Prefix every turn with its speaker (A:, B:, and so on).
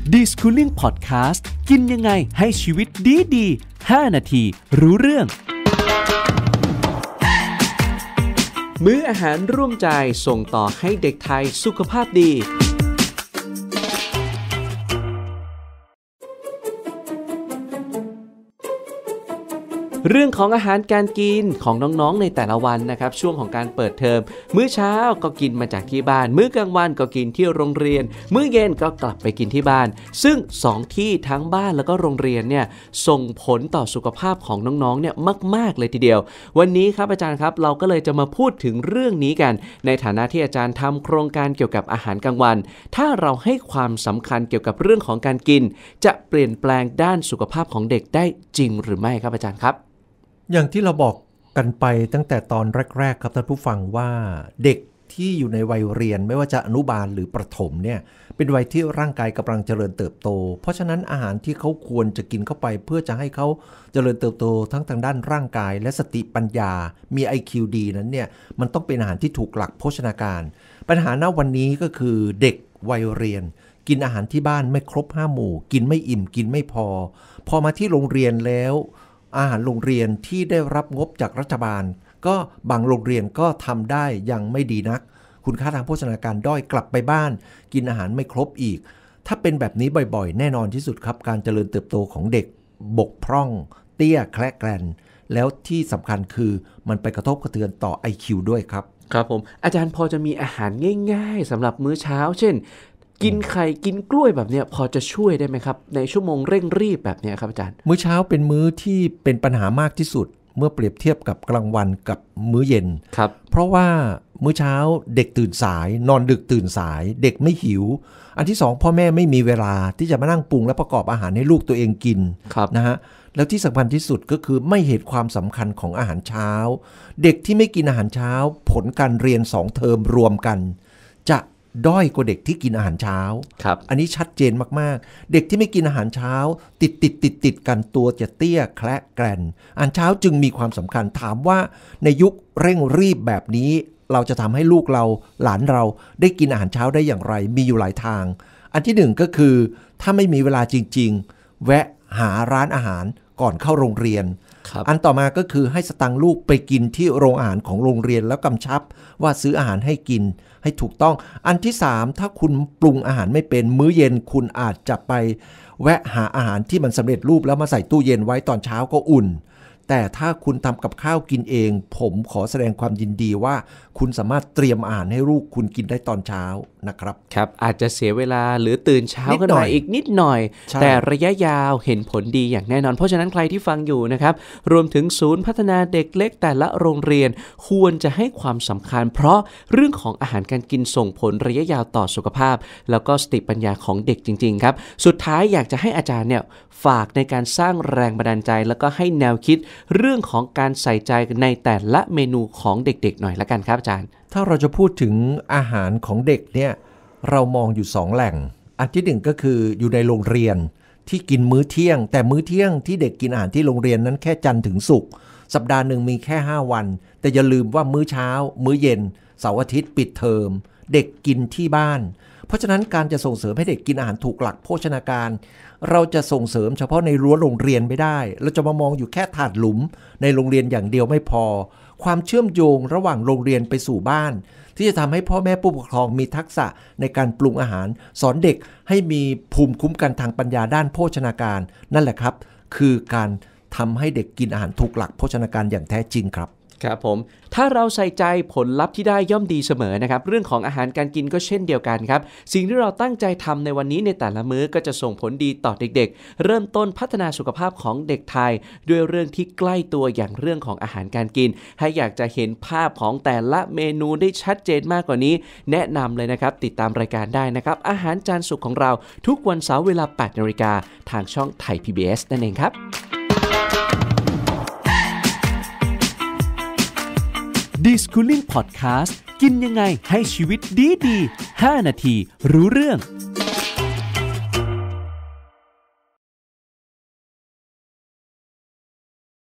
A: Deschooling Podcast กินยังไงให้ชีวิตดีๆ5นาทีรู้เรื่องมื้ออาหารร่วมใจส่งต่อให้เด็กไทยสุขภาพดีเรื่องของอาหารการกินของน้องๆในแต่ละวันนะครับช่วงของการเปิดเทอมมื้อเช้าก็กินมาจากที่บ้านมื้อกลางวันก็กินที่โรงเรียนมื้อเย็นก็กลับไปกินที่บ้านซึ่ง2ที่ทั้งบ้านแล้วก็โรงเรียนเนี่ยส่งผลต่อสุขภาพของน้องๆเนี่ยมากๆเลยทีเดียววันนี้ครับอาจารย์ครับเราก็เลยจะมาพูดถึงเรื่องนี้กันในฐานะที่อาจารย์ทำโครงการเกี่ยวกับอาหารกลางวันถ้าเราให้ความสำคัญเกี่ยวกับเรื่องของการกินจะเปลี่ยนแปลงด้านสุขภาพของเด็กได้จริงหรือไม่ครับอาจารย์ครับ
B: อย่างที่เราบอกกันไปตั้งแต่ตอนแรกๆครับท่านผู้ฟังว่าเด็กที่อยู่ในวัยเรียนไม่ว่าจะอนุบาลหรือประถมเนี่ยเป็นวัยที่ร่างกายกำลังเจริญเติบโตเพราะฉะนั้นอาหารที่เขาควรจะกินเข้าไปเพื่อจะให้เขาเจริญเติบโตทั้งทางด้านร่างกายและสติปัญญามี IQ ดีนั้นเนี่ยมันต้องเป็นอาหารที่ถูกหลักโภชนาการปัญหาณวันนี้ก็คือเด็กวัยเรียนกินอาหารที่บ้านไม่ครบ5หมู่กินไม่อิ่มกินไม่พอมาที่โรงเรียนแล้วอาหารโรงเรียนที่ได้รับงบจากรัฐบาลก็บางโรงเรียนก็ทำได้ยังไม่ดีนักคุณค่าทางโภชนาการด้อยกลับไปบ้านกินอาหารไม่ครบอีกถ้าเป็นแบบนี้บ่อยๆแน่นอนที่สุดครับการเจริญเติบโตของเด็กบกพร่องเตี้ยแคละแกรนแล้วที่สำคัญคือมันไปกระทบกระเทือนต่อ IQ ด้วยครับ
A: ครับผมอาจารย์พอจะมีอาหารง่ายๆสำหรับมื้อเช้าเช่นกินไข่กินกล้วยแบบนี้พอจะช่วยได้ไหมครับในชั่วโมงเร่งรีบแบบนี้ครับอาจารย์
B: มื้อเช้าเป็นมื้อที่เป็นปัญหามากที่สุดเมื่อเปรียบเทียบกับกลางวันกับมื้อเย็น
A: ครับ
B: เพราะว่ามื้อเช้าเด็กตื่นสายนอนดึกตื่นสายเด็กไม่หิวอันที่2พ่อแม่ไม่มีเวลาที่จะมานั่งปรุงและประกอบอาหารให้ลูกตัวเองกินนะฮะแล้วที่สำคัญที่สุดก็คือไม่เห็นความสำคัญของอาหารเช้าเด็กที่ไม่กินอาหารเช้าผลการเรียน2เทอมรวมกันจะด้อยกว่าเด็กที่กินอาหารเช้าอันนี้ชัดเจนมากๆเด็กที่ไม่กินอาหารเช้าติดกันตัวจะเตี้ยแคละแกรนอาหารเช้าจึงมีความสำคัญถามว่าในยุคเร่งรีบแบบนี้เราจะทำให้ลูกเราหลานเราได้กินอาหารเช้าได้อย่างไรมีอยู่หลายทางอันที่1ก็คือถ้าไม่มีเวลาจริงๆแวะหาร้านอาหารก่อนเข้าโรงเรียนอันต่อมาก็คือให้สตังค์ลูกไปกินที่โรงอาหารของโรงเรียนแล้วกำชับว่าซื้ออาหารให้กินให้ถูกต้องอันที่3ถ้าคุณปรุงอาหารไม่เป็นมื้อเย็นคุณอาจจะไปแวะหาอาหารที่มันสำเร็จรูปแล้วมาใส่ตู้เย็นไว้ตอนเช้าก็อุ่นแต่ถ้าคุณทำกับข้าวกินเองผมขอแสดงความยินดีว่าคุณสามารถเตรียมอาหารให้ลูกคุณกินได้ตอนเช้านะครับ
A: ครับอาจจะเสียเวลาหรือตื่นเช้าขึ้นมาอีกนิดหน่อยแต่ระยะยาวเห็นผลดีอย่างแน่นอนเพราะฉะนั้นใครที่ฟังอยู่นะครับรวมถึงศูนย์พัฒนาเด็กเล็กแต่ละโรงเรียนควรจะให้ความสำคัญเพราะเรื่องของอาหารการกินส่งผลระยะยาวต่อสุขภาพแล้วก็สติปัญญาของเด็กจริงๆครับสุดท้ายอยากจะให้อาจารย์เนี่ยฝากในการสร้างแรงบันดาลใจแล้วก็ให้แนวคิดเรื่องของการใส่ใจในแต่ละเมนูของเด็กๆหน่อยละกันครับอาจารย์
B: ถ้าเราจะพูดถึงอาหารของเด็กเนี่ยเรามองอยู่2แหล่งอันที่1ก็คืออยู่ในโรงเรียนที่กินมื้อเที่ยงแต่มื้อเที่ยงที่เด็กกินอาหารที่โรงเรียนนั้นแค่จันทร์ถึงศุกร์สัปดาห์หนึ่งมีแค่5วันแต่อย่าลืมว่ามื้อเช้ามื้อเย็นเสาร์อาทิตย์ปิดเทอมเด็กกินที่บ้านเพราะฉะนั้นการจะส่งเสริมให้เด็กกินอาหารถูกหลักโภชนาการเราจะส่งเสริมเฉพาะในรั้วโรงเรียนไม่ได้เราจะมามองอยู่แค่ถาดหลุมในโรงเรียนอย่างเดียวไม่พอความเชื่อมโยงระหว่างโรงเรียนไปสู่บ้านที่จะทำให้พ่อแม่ผู้ปกครองมีทักษะในการปรุงอาหารสอนเด็กให้มีภูมิคุ้มกันทางปัญญาด้านโภชนาการนั่นแหละครับคือการทำให้เด็กกินอาหารถูกหลักโภชนาการอย่างแท้จริงครับ
A: ครับผมถ้าเราใส่ใจผลลัพธ์ที่ได้ย่อมดีเสมอนะครับเรื่องของอาหารการกินก็เช่นเดียวกันครับสิ่งที่เราตั้งใจทำในวันนี้ในแต่ละมื้อก็จะส่งผลดีต่อเด็กๆเริ่มต้นพัฒนาสุขภาพของเด็กไทยด้วยเรื่องที่ใกล้ตัวอย่างเรื่องของอาหารการกินให้อยากจะเห็นภาพของแต่ละเมนูได้ชัดเจนมากกว่านี้แนะนำเลยนะครับติดตามรายการได้นะครับอาหารจานสุขของเราทุกวันเสาร์เวลา 8:00 น.ทางช่องไทย PBS นั่นเองครับDeschooling Podcast กินยังไงให้ชีวิตดีๆ5นาทีรู้เรื่อง